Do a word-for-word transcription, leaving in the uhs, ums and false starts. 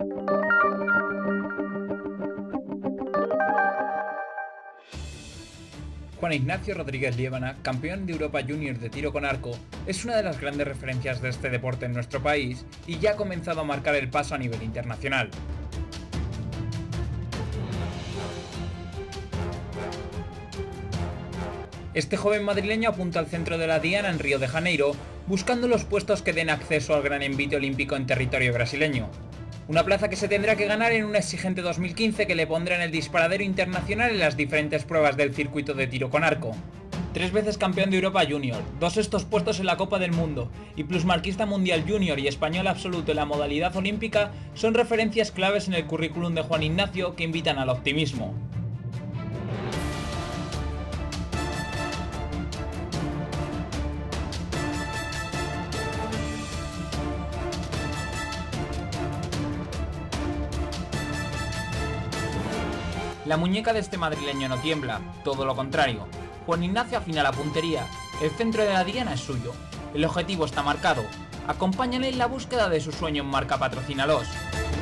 Juan Ignacio Rodríguez Liébana, campeón de Europa Junior de tiro con arco, es una de las grandes referencias de este deporte en nuestro país y ya ha comenzado a marcar el paso a nivel internacional. Este joven madrileño apunta al centro de la diana en Río de Janeiro, buscando los puestos que den acceso al gran envite olímpico en territorio brasileño. Una plaza que se tendrá que ganar en un exigente dos mil quince que le pondrá en el disparadero internacional en las diferentes pruebas del circuito de tiro con arco. Tres veces campeón de Europa Junior, dos estos puestos en la Copa del Mundo y plusmarquista mundial junior y español absoluto en la modalidad olímpica son referencias claves en el currículum de Juan Ignacio que invitan al optimismo. La muñeca de este madrileño no tiembla, todo lo contrario. Juan Ignacio afina la puntería, el centro de la diana es suyo, el objetivo está marcado, acompáñale en la búsqueda de su sueño en marca Patrocínalos.